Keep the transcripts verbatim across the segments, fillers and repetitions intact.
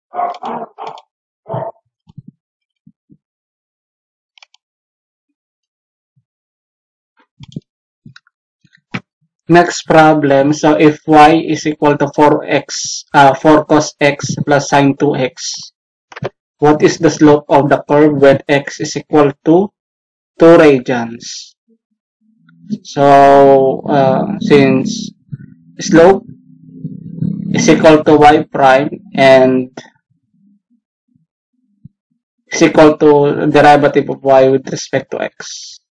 Next problem, so if y is equal to four x, uh, four cos x plus sine two x, what is the slope of the curve when x is equal to two radians? So, uh, since slope is equal to y prime and is equal to derivative of y with respect to x.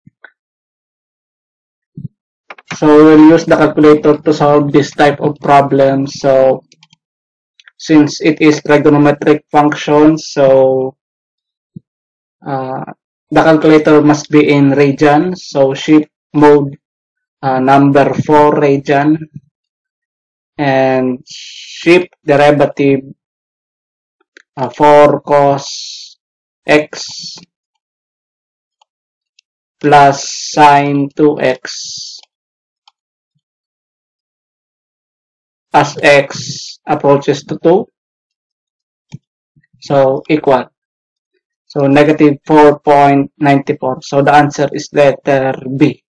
So we'll use the calculator to solve this type of problem. So since it is trigonometric function, so uh, the calculator must be in radian. So shift mode uh, number four radian and shift derivative uh, four cos x plus sine two x as x approaches to two. So equal. So negative four point nine four. So the answer is letter B.